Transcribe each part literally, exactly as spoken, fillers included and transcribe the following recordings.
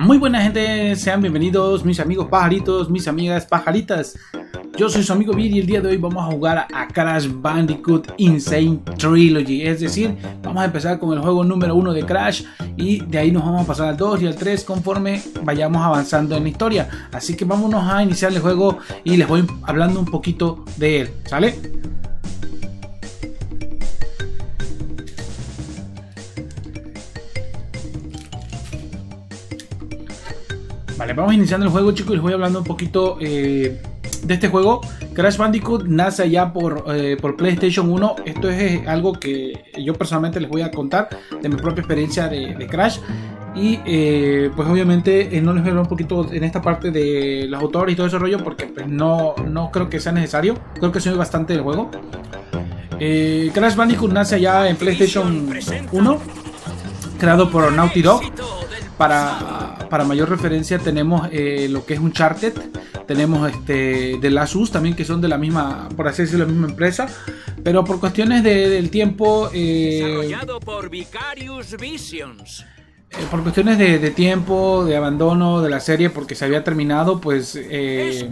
Muy buena gente, sean bienvenidos mis amigos pajaritos, mis amigas pajaritas. Yo soy su amigo Vir y el día de hoy vamos a jugar a Crash Bandicoot N. Sane Trilogy. Es decir, vamos a empezar con el juego número uno de Crash y de ahí nos vamos a pasar al dos y al tres conforme vayamos avanzando en la historia. Así que vámonos a iniciar el juego y les voy hablando un poquito de él, ¿sale? Vale, vamos iniciando el juego, chicos, y les voy hablando un poquito eh, de este juego. Crash Bandicoot nace allá por, eh, por PlayStation uno. Esto es eh, algo que yo personalmente les voy a contar de mi propia experiencia de, de Crash. Y eh, pues obviamente eh, no les voy a hablar un poquito en esta parte de los autores y todo ese rollo, porque pues, no, no creo que sea necesario. Creo que soy bastante del juego. eh, Crash Bandicoot nace allá en PlayStation uno, creado por Naughty Dog. Para, para mayor referencia tenemos eh, lo que es Uncharted, tenemos este, The Last of Us también, que son de la misma, por así decirlo, la misma empresa, pero por cuestiones de, del tiempo, eh, desarrollado por Vicarious Visions. Eh, por cuestiones de, de tiempo, de abandono de la serie, porque se había terminado, pues eh,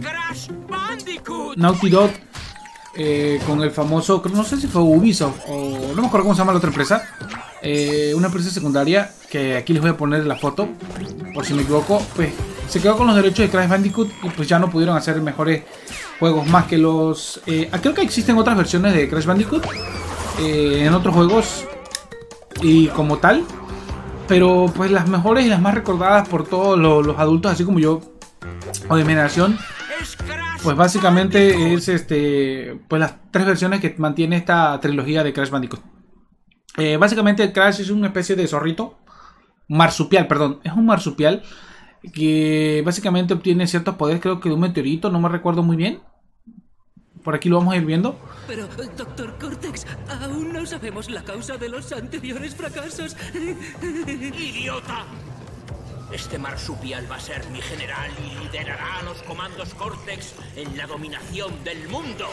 Naughty Dog eh, con el famoso, no sé si fue Ubisoft o no me acuerdo cómo se llama la otra empresa. Eh, una empresa secundaria que aquí les voy a poner la foto por si me equivoco, pues se quedó con los derechos de Crash Bandicoot y pues ya no pudieron hacer mejores juegos más que los eh, creo que existen otras versiones de Crash Bandicoot eh, en otros juegos y como tal, pero pues las mejores y las más recordadas por todos los, los adultos así como yo o de mi generación, pues básicamente es este pues las tres versiones que mantiene esta trilogía de Crash Bandicoot. Eh, básicamente Crash es una especie de zorrito, marsupial, perdón, es un marsupial que básicamente obtiene ciertos poderes, creo que de un meteorito, no me recuerdo muy bien. Por aquí lo vamos a ir viendo. Pero, doctor Cortex, aún no sabemos la causa de los anteriores fracasos. ¡Idiota! Este marsupial va a ser mi general y liderará los comandos Cortex en la dominación del mundo.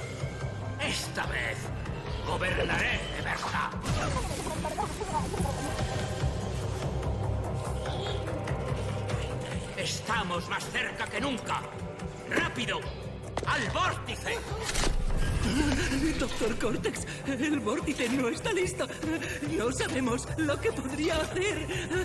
Esta vez gobernaré de verdad. Estamos más cerca que nunca. ¡Rápido! ¡Al vórtice! Doctor Cortex, el vórtice no está listo. No sabemos lo que podría hacer.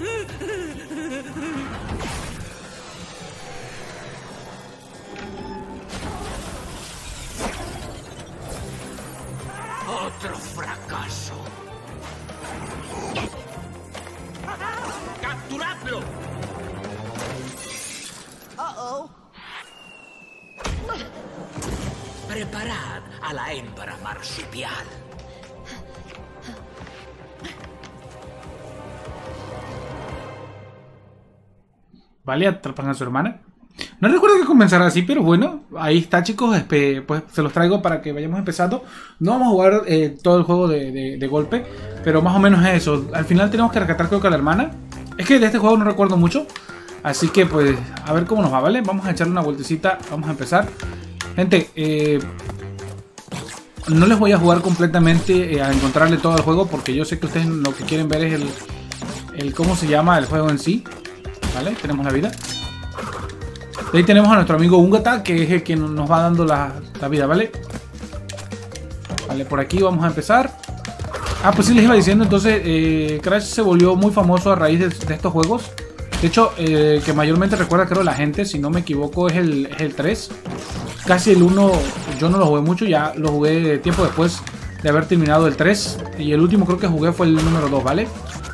Otro fracaso. ¡Capturadlo! Uh-oh. Preparad a la hembra marsupial. Vale, atrapan a su hermana. No recuerdo que comenzara así, pero bueno, ahí está, chicos. Pues se los traigo para que vayamos empezando. No vamos a jugar eh, todo el juego de, de, de golpe, pero más o menos es eso. Al final tenemos que rescatar, creo que a la hermana. Es que de este juego no recuerdo mucho, así que pues a ver cómo nos va, ¿vale? Vamos a echarle una vueltecita, vamos a empezar. Gente, eh, no les voy a jugar completamente eh, a encontrarle todo el juego, porque yo sé que ustedes lo que quieren ver es el, el cómo se llama el juego en sí. Vale, tenemos la vida. De ahí tenemos a nuestro amigo Ungata, que es el que nos va dando la, la vida, ¿vale? Vale, por aquí vamos a empezar. Ah, pues sí les iba diciendo, entonces eh, Crash se volvió muy famoso a raíz de, de estos juegos. De hecho, eh, que mayormente recuerda, creo, la gente, si no me equivoco, es el, es el tres. Casi el uno yo no lo jugué mucho, ya lo jugué tiempo después de haber terminado el tres. Y el último creo que jugué fue el número dos, ¿vale?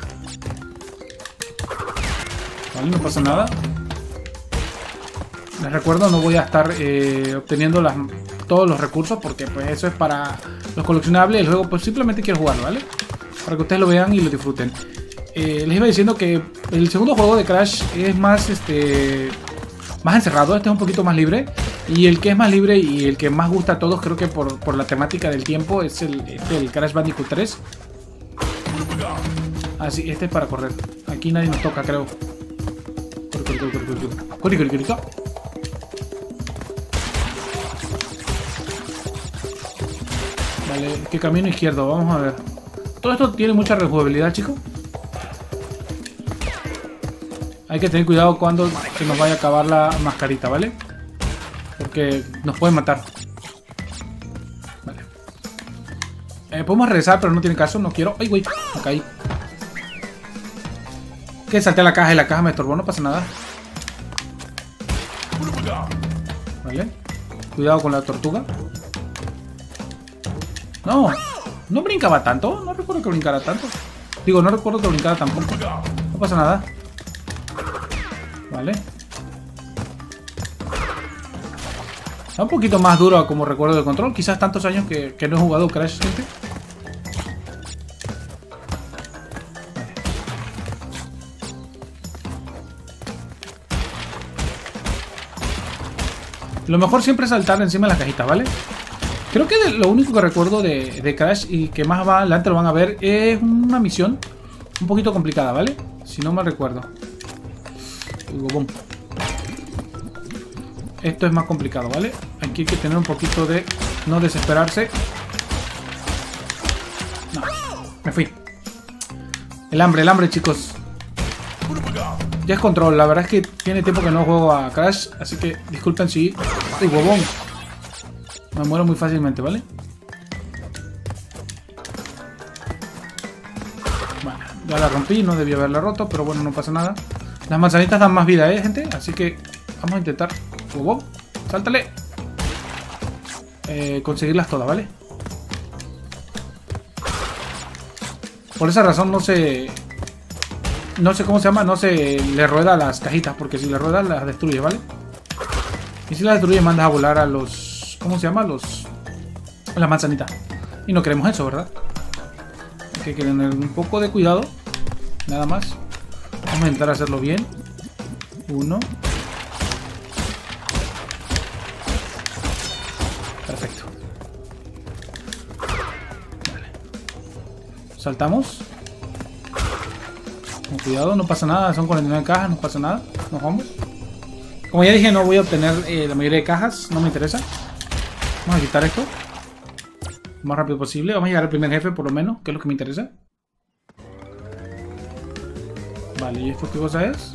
Vale, no pasa nada. Les recuerdo, no voy a estar eh, obteniendo las, todos los recursos, porque pues eso es para los coleccionables. El juego pues simplemente quiero jugarlo, ¿vale? Para que ustedes lo vean y lo disfruten. Eh, les iba diciendo que el segundo juego de Crash es más este más encerrado, este es un poquito más libre. Y el que es más libre y el que más gusta a todos, creo que por, por la temática del tiempo, es el, este, el Crash Bandicoot tres. Ah, sí, este es para correr. Aquí nadie nos toca, creo. Corre, corre, corre, corre, corre. Corre, corre, corre. Vale, que camino izquierdo, vamos a ver. Todo esto tiene mucha rejugabilidad, chicos. Hay que tener cuidado cuando se nos vaya a acabar la mascarita, ¿vale? Porque nos pueden matar. Vale. Eh, podemos regresar, pero no tiene caso, no quiero. ¡Ay, güey! Me caí. Que salté a la caja y la caja me estorbó, no pasa nada. Vale. Cuidado con la tortuga. No, no brincaba tanto. No recuerdo que brincara tanto. Digo, no recuerdo que brincara tampoco. No pasa nada. Vale. Está un poquito más duro como recuerdo del control. Quizás tantos años que, que no he jugado Crash, gente. Lo mejor siempre es saltar encima de las cajitas, ¿vale? Creo que lo único que recuerdo de, de Crash y que más va adelante lo van a ver es una misión un poquito complicada, ¿vale? Si no mal recuerdo. Boom. Esto es más complicado, ¿vale? Aquí hay que tener un poquito de no desesperarse. No, me fui. El hambre, el hambre, chicos. Ya es control, la verdad es que tiene tiempo que no juego a Crash, así que disculpen si... ¡Uy, bobón! Me muero muy fácilmente, ¿vale? Bueno, ya la rompí, no debía haberla roto, pero bueno, no pasa nada. Las manzanitas dan más vida, ¿eh, gente? Así que vamos a intentar... ¡Bobón! ¡Sáltale! Eh, conseguirlas todas, ¿vale? Por esa razón no se... No sé cómo se llama, no se le rueda a las cajitas, porque si le ruedas las destruye, ¿vale? Y si las destruye mandas a volar a los... ¿Cómo se llama? Los... A las manzanitas. Y no queremos eso, ¿verdad? Hay que tener un poco de cuidado. Nada más. Vamos a intentar hacerlo bien. Uno. Perfecto. Vale. Saltamos. Con cuidado, no pasa nada, son cuarenta y nueve cajas, no pasa nada, nos vamos. Como ya dije, no voy a obtener eh, la mayoría de cajas, no me interesa. Vamos a quitar esto lo más rápido posible, vamos a llegar al primer jefe por lo menos, que es lo que me interesa. Vale, ¿y esto qué cosa es?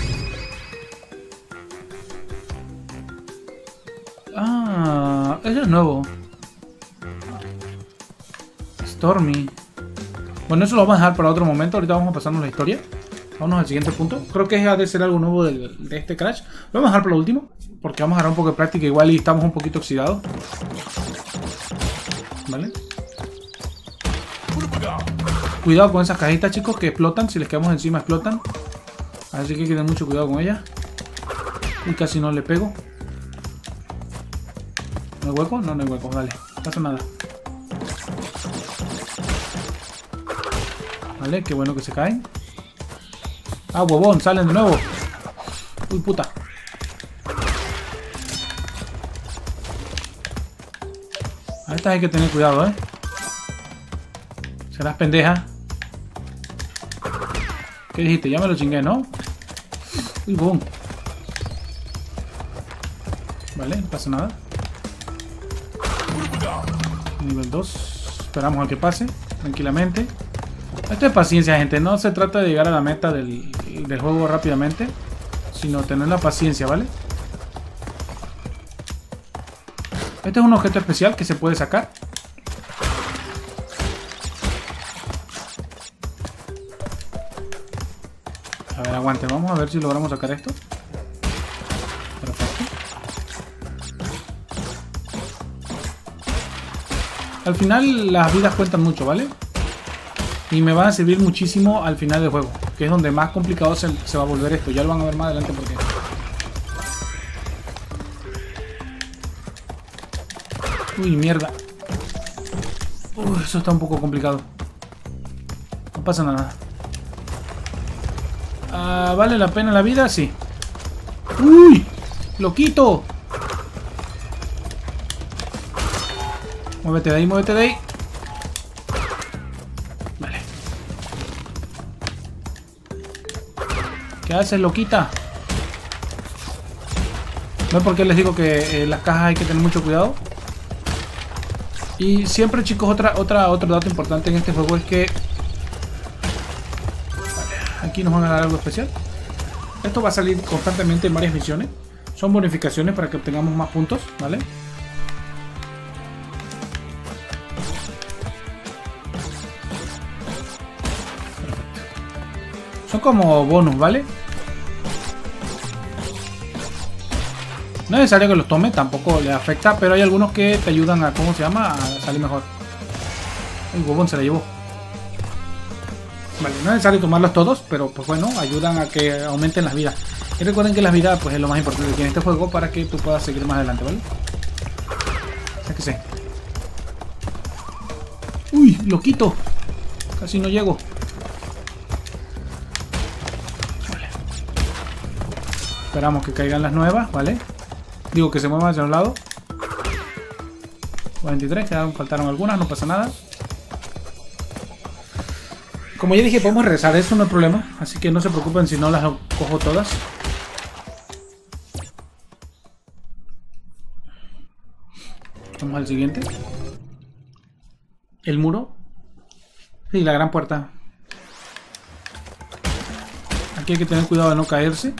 Ah, eso es nuevo. Stormy. Bueno, eso lo vamos a dejar para otro momento. Ahorita vamos a pasarnos la historia. Vámonos al siguiente punto. Creo que ha de ser algo nuevo de, de este Crash. Lo vamos a dejar para lo último, porque vamos a agarrar un poco de práctica igual y estamos un poquito oxidados. Vale. Cuidado con esas cajitas, chicos, que explotan. Si les quedamos encima explotan. Así que hay que tener mucho cuidado con ellas. Y casi no le pego. ¿No hay hueco? No, no hay hueco. Vale, no pasa nada. Vale, qué bueno que se caen. Ah, huevón, salen de nuevo. Uy, puta. A estas hay que tener cuidado, ¿eh? Serás pendeja. ¿Qué dijiste? Ya me lo chingué, ¿no? Uy, boom. Vale, no pasa nada. Nivel dos. Esperamos a que pase tranquilamente. Esto es paciencia, gente. No se trata de llegar a la meta del, del juego rápidamente, sino tener la paciencia, ¿vale? Este es un objeto especial que se puede sacar. A ver, aguante. Vamos a ver si logramos sacar esto. Perfecto. Al final las vidas cuentan mucho, ¿vale? Y me van a servir muchísimo al final del juego, que es donde más complicado se, se va a volver esto. Ya lo van a ver más adelante porque... Uy, mierda. Uy, eso está un poco complicado. No pasa nada. Ah, ¿vale la pena la vida? Sí. ¡Uy! ¡Loquito! Muévete de ahí, muévete de ahí. Vale. ¿Qué haces, loquita? ¿Ven por qué les digo que eh, las cajas hay que tener mucho cuidado? Y siempre, chicos, otra, otra, otro dato importante en este juego es que... Vale, aquí nos van a dar algo especial. Esto va a salir constantemente en varias misiones. Son bonificaciones para que obtengamos más puntos, ¿vale? Son como bonus, ¿vale? No es necesario que los tome, tampoco le afecta, pero hay algunos que te ayudan a, ¿cómo se llama? A salir mejor. El huevón se la llevó. Vale, no es necesario tomarlos todos, pero pues bueno, ayudan a que aumenten las vidas. Y recuerden que las vidas pues es lo más importante que tiene este juego para que tú puedas seguir más adelante, ¿vale? Ya que sé. Uy, lo quito. Casi no llego. Vale. Esperamos que caigan las nuevas, ¿vale? Digo que se muevan hacia un lado. cuarenta y tres, quedaron, faltaron algunas, no pasa nada. Como ya dije, podemos regresar, eso no es problema. Así que no se preocupen si no las cojo todas. Vamos al siguiente. El muro. Sí, la gran puerta. Aquí hay que tener cuidado de no caerse.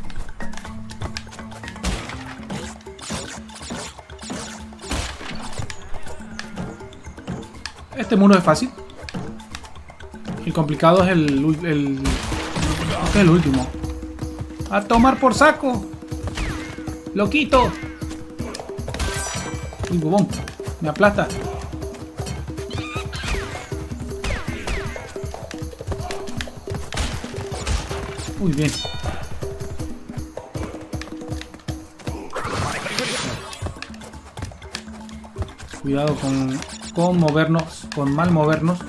Este muro es fácil. El complicado es el, el, este es el último. ¡A tomar por saco! ¡Lo quito! ¡Uy, bobón! Me aplasta. Muy bien. Cuidado con, con movernos, con mal movernos.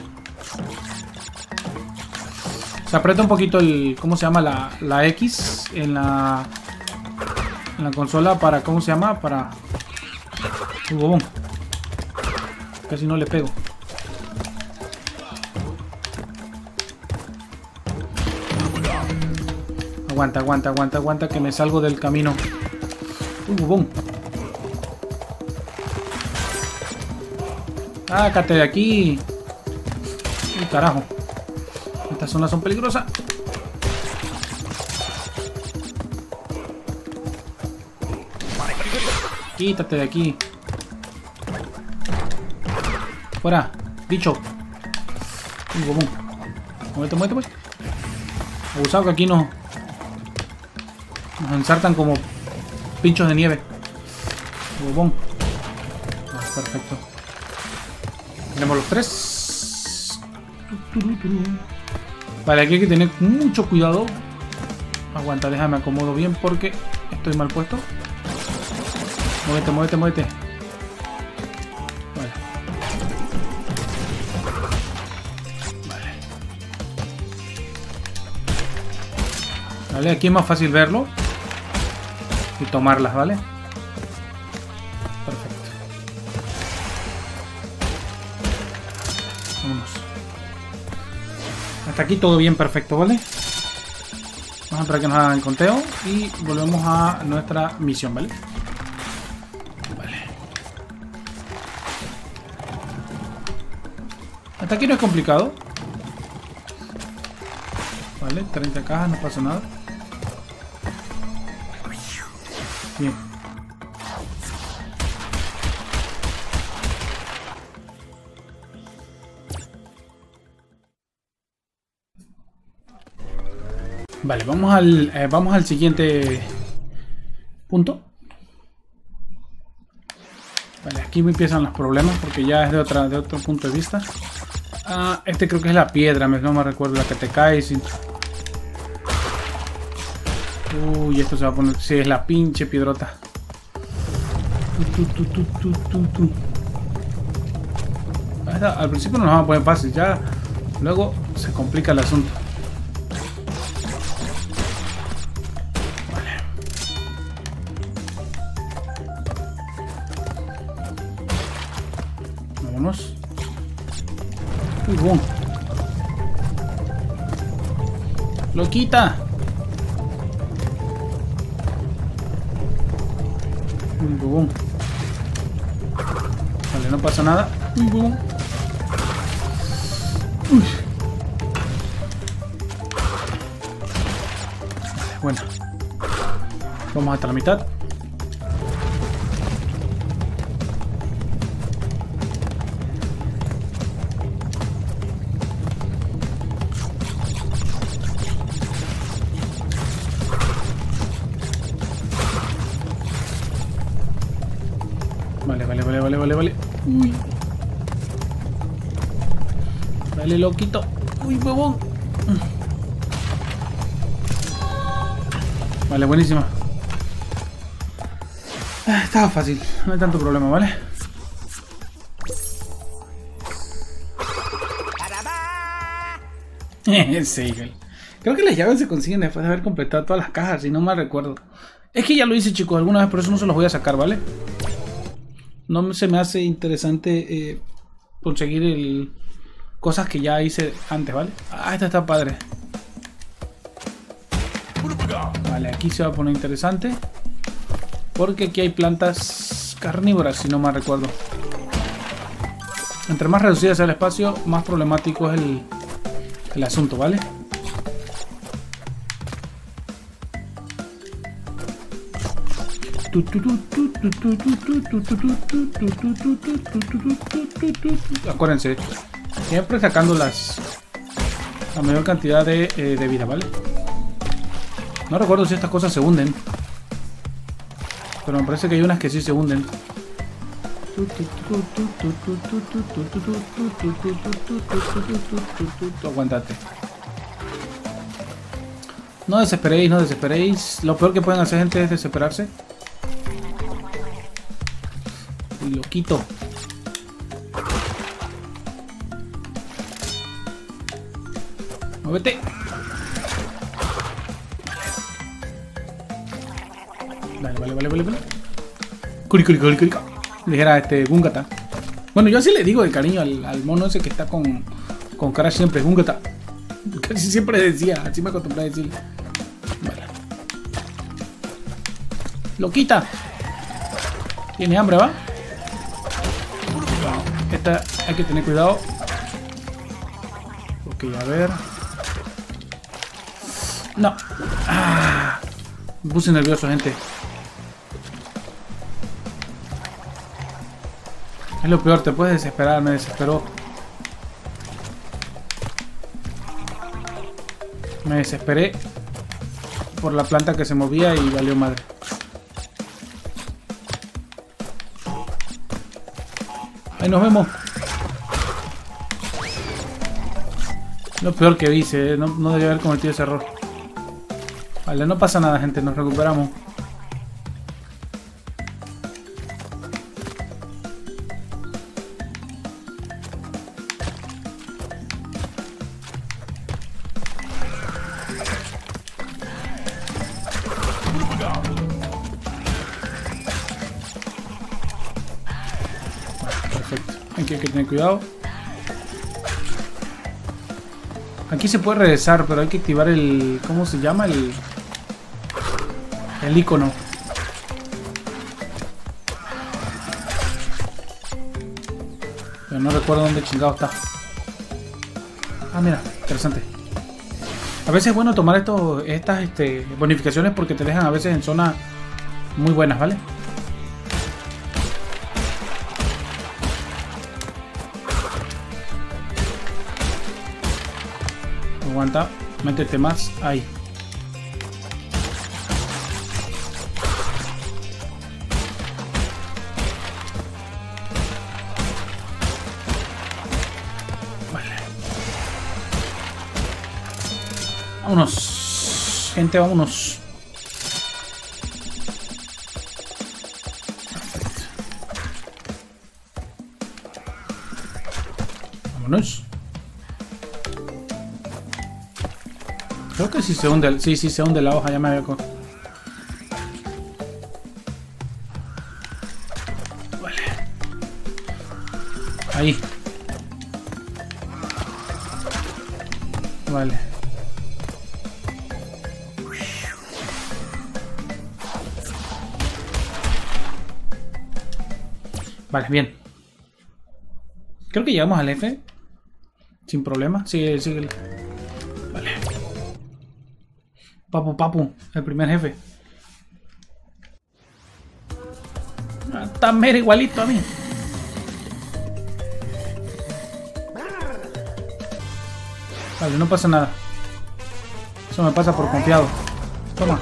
Se aprieta un poquito el, ¿cómo se llama? La, la X en la, en la consola para, ¿cómo se llama? Para... Uy, bobón. Casi no le pego. Aguanta, aguanta, aguanta, aguanta, que me salgo del camino. Uy, bobón. Sácate de aquí. Uy, carajo. Estas zonas son peligrosas. Quítate de aquí. Fuera, bicho. Uy, bobón. Muévete, muévete, muévete. Abusado que aquí nos, nos ensartan como pinchos de nieve. Bobón. Ah, perfecto. Tenemos los tres. Vale, aquí hay que tener mucho cuidado. Aguanta, déjame acomodo bien porque estoy mal puesto. Muévete, muévete, muévete. Vale. Vale. Vale, aquí es más fácil verlo y tomarlas, ¿vale? Perfecto. Vámonos. Hasta aquí todo bien, perfecto, ¿vale? Vamos a esperar que nos hagan el conteo y volvemos a nuestra misión, ¿vale? Vale. Hasta aquí no es complicado. Vale, treinta cajas, no pasa nada. Bien. Vale, vamos al, eh, vamos al siguiente punto. Vale, aquí me empiezan los problemas porque ya es de, otra, de otro punto de vista. Ah, este creo que es la piedra, no me recuerdo, la que te caes. Y... Uy, esto se va a poner... Sí, es la pinche piedrota. Tu, tu, tu, tu, tu, tu. Al principio no nos vamos a poner fácil, ya luego se complica el asunto. Vámonos. Uy, boom. Lo quita. Uy, boom. Vale, no pasa nada. Uy, boom. Uy. Bueno. Vamos hasta la mitad. Vale, vale, vale, vale, vale, vale. Uy. Dale, loquito. Uy, huevón. Vale, buenísima. Ah, estaba fácil, no hay tanto problema, ¿vale? Sí, creo que las llaves se consiguen después de haber completado todas las cajas, si no mal recuerdo. Es que ya lo hice, chicos, alguna vez, por eso no se los voy a sacar, ¿vale? No se me hace interesante eh, conseguir el... cosas que ya hice antes, ¿vale? Ah, esta está padre. Vale, aquí se va a poner interesante. Porque aquí hay plantas carnívoras, si no mal recuerdo. Entre más reducido sea el espacio, más problemático es el, el asunto, ¿vale? Acuérdense, siempre sacando las la mayor cantidad de, eh, de vida, ¿vale? No recuerdo si estas cosas se hunden, pero me parece que hay unas que sí se hunden. Aguántate. No desesperéis, no desesperéis. Lo peor que pueden hacer, gente, es desesperarse. Y lo quito. Muévete. Vale, vale, vale, vale, vale. Curi, curi, curi, curi. Dijera este Gungata. Bueno, yo así le digo de cariño al, al mono ese que está con, con Crash siempre, Gungata. Casi siempre decía, así me acostumbré a decir. Vale. Loquita. Tiene hambre, ¿va? Esta hay que tener cuidado. Ok, a ver. No. Ah, me puse nervioso, gente. Es lo peor, te puedes desesperar, me desesperó. Me desesperé por la planta que se movía y valió madre. Ahí nos vemos. Lo peor que hice, ¿eh? no, no debía haber cometido ese error. Vale, no pasa nada, gente, nos recuperamos. Perfecto, aquí hay que tener cuidado. Aquí se puede regresar, pero hay que activar el... ¿cómo se llama? El... el icono. Pero no recuerdo dónde chingado está. Ah, mira, interesante. A veces es bueno tomar estos, estas este, bonificaciones porque te dejan a veces en zonas muy buenas, ¿vale? Aguanta, métete más ahí. Vale. Vámonos, gente, vámonos. Perfecto. Vámonos. Creo que sí se hunde, sí, sí se hunde la hoja, ya me había co... Vale. Ahí. Vale. Vale, bien. Creo que llegamos al F. Sin problema. Sigue, sigue. Vale. Papu Papu, el primer jefe. Ah, está mero igualito a mí. Vale, no pasa nada. Eso me pasa por confiado. Toma.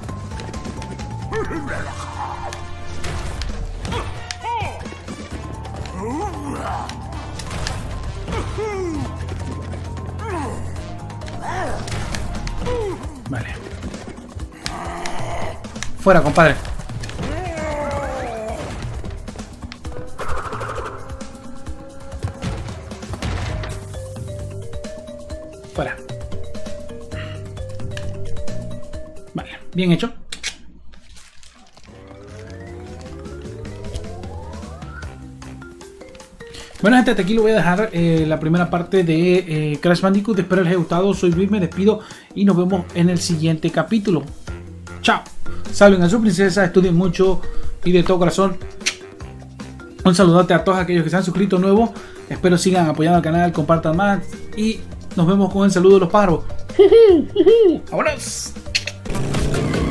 Vale. Fuera, compadre. Fuera. Vale, bien hecho. Bueno, gente, hasta aquí lo voy a dejar eh, la primera parte de eh, Crash Bandicoot. Espero les haya gustado. Soy Luis, me despido y nos vemos en el siguiente capítulo. Chao. Salven a su princesa, estudien mucho y de todo corazón. Un saludote a todos aquellos que se han suscrito nuevos. Espero sigan apoyando al canal, compartan más y nos vemos con el saludo de los pájaros. ¡Vámonos!